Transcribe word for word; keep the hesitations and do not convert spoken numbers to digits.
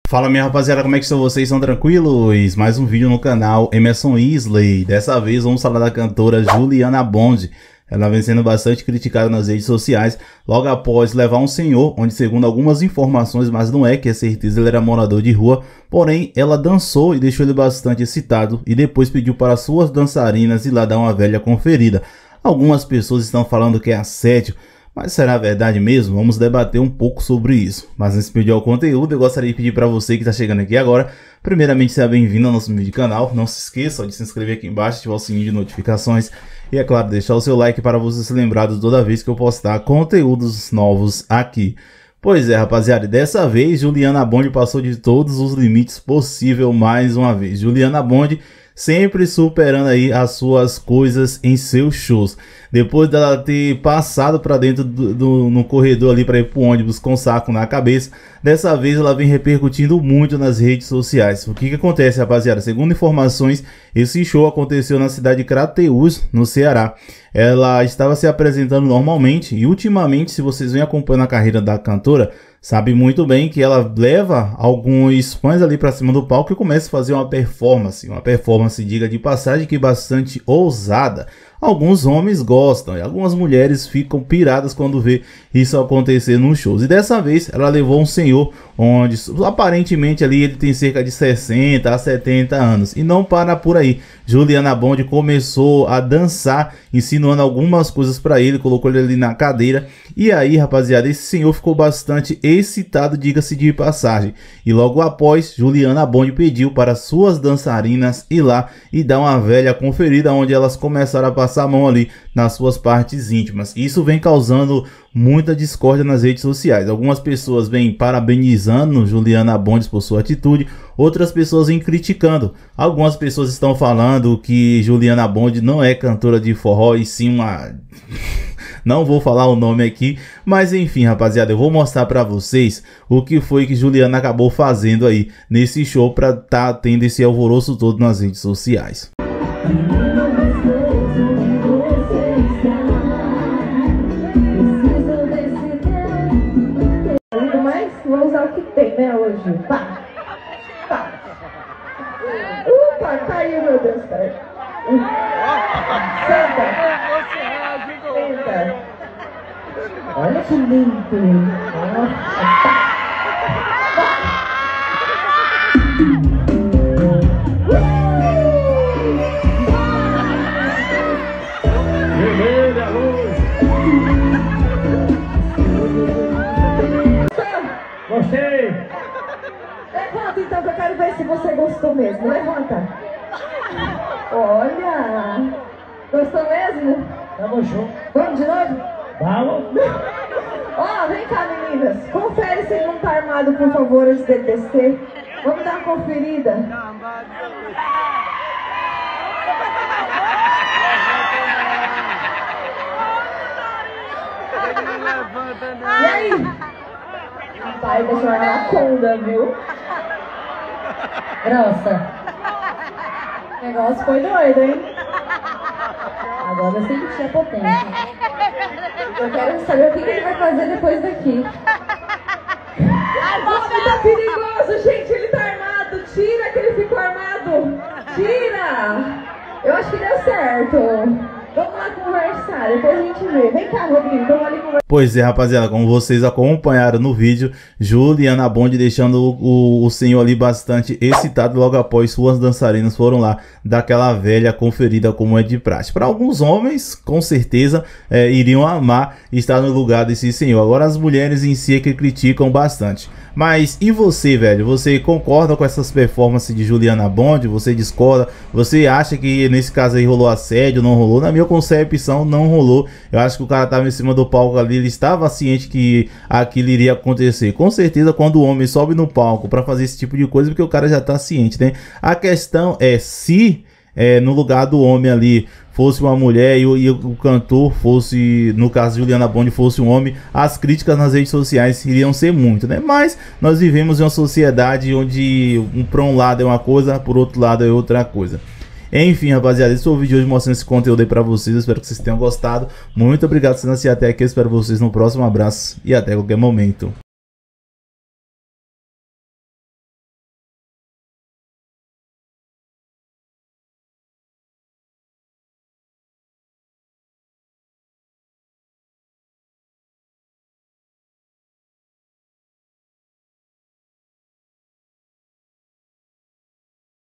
Fala minha rapaziada, como é que estão vocês? Estão tranquilos? Mais um vídeo no canal Emerson Isley. Dessa vez vamos falar da cantora Juliana Bond. Ela vem sendo bastante criticada nas redes sociais logo após levar um senhor, onde segundo algumas informações, mas não é que é certeza, ele era morador de rua. Porém, ela dançou e deixou ele bastante excitado e depois pediu para suas dançarinas ir lá dar uma velha conferida. Algumas pessoas estão falando que é assédio, mas será verdade mesmo? Vamos debater um pouco sobre isso. Mas antes de pedir ao conteúdo, eu gostaria de pedir para você que está chegando aqui agora, primeiramente seja bem-vindo ao nosso vídeo canal. Não se esqueça de se inscrever aqui embaixo, ativar o sininho de notificações e, é claro, deixar o seu like para você ser lembrado toda vez que eu postar conteúdos novos aqui. Pois é, rapaziada, dessa vez Juliana Bond passou de todos os limites possíveis mais uma vez. Juliana Bond sempre superando aí as suas coisas em seus shows. Depois dela ter passado para dentro do, do no corredor ali para ir pro ônibus com saco na cabeça, dessa vez ela vem repercutindo muito nas redes sociais. O que que acontece, rapaziada? Segundo informações, esse show aconteceu na cidade de Crateús, no Ceará. Ela estava se apresentando normalmente e ultimamente, se vocês vêm acompanhando a carreira da cantora, sabe muito bem que ela leva alguns fãs ali para cima do palco e começa a fazer uma performance, uma performance, diga de passagem, que bastante ousada. Alguns homens gostam e algumas mulheres ficam piradas quando vê isso acontecer nos shows. E dessa vez ela levou um senhor onde aparentemente ali ele tem cerca de sessenta a setenta anos. E não para por aí. Juliana Bond começou a dançar, ensinando algumas coisas para ele, colocou ele ali na cadeira. E aí, rapaziada, esse senhor ficou bastante excitado, diga-se de passagem. E logo após, Juliana Bond pediu para suas dançarinas ir lá e dar uma velha conferida, onde elas começaram a passar a mão ali nas suas partes íntimas. Isso vem causando muita discórdia nas redes sociais. Algumas pessoas vêm parabenizando Juliana Bond por sua atitude, outras pessoas vêm criticando. Algumas pessoas estão falando que Juliana Bond não é cantora de forró e sim uma... Não vou falar o nome aqui, mas enfim, rapaziada, eu vou mostrar para vocês o que foi que Juliana acabou fazendo aí nesse show para tá tendo esse alvoroço todo nas redes sociais. Vou usar o que tem, né, hoje. Pá! Pá! Upa, caiu, meu Deus, peraí. Senta! Senta! Olha que lindo! Nossa! Pá! Gostei! Levanta então, que eu quero ver se você gostou mesmo. Levanta! Olha! Gostou mesmo? Tamo junto. Vamos de novo? Vamos! Ó, vem cá, meninas. Confere se ele não tá armado, por favor, antes de descer. Vamos dar uma conferida. E aí? Pai, deixa eu anaconda, viu? Grossa. O negócio foi doido, hein? Agora eu senti a potência. Eu quero saber o que ele vai fazer depois daqui. O homem tá perigoso, gente. Ele tá armado. Tira que ele ficou armado. Tira. Eu acho que deu certo. Vamos lá conversar, depois a gente vê. Vem cá, Rodrigo, vamos ali conversar. Pois é, rapaziada, como vocês acompanharam no vídeo, Juliana Bond deixando o, o, o senhor ali bastante excitado logo após suas dançarinas foram lá daquela velha conferida como é de praxe. Para alguns homens, com certeza, é, iriam amar estar no lugar desse senhor. Agora as mulheres em si é que criticam bastante. Mas e você, velho? Você concorda com essas performances de Juliana Bond? Você discorda? Você acha que nesse caso aí rolou assédio, não rolou? Na minha concepção, não rolou. Eu acho que o cara estava em cima do palco ali, ele estava ciente que aquilo iria acontecer. Com certeza, quando o homem sobe no palco para fazer esse tipo de coisa, porque o cara já está ciente, né? A questão é se é, no lugar do homem ali fosse uma mulher e o, e o cantor fosse, no caso de Juliana Bond, fosse um homem, as críticas nas redes sociais iriam ser muito, né? Mas nós vivemos em uma sociedade onde um, para um lado é uma coisa, por outro lado é outra coisa. Enfim, rapaziada, esse foi o vídeo de hoje mostrando esse conteúdo aí pra vocês. Eu espero que vocês tenham gostado. Muito obrigado por assistir até aqui. Eu espero vocês no próximo. Um abraço e até qualquer momento.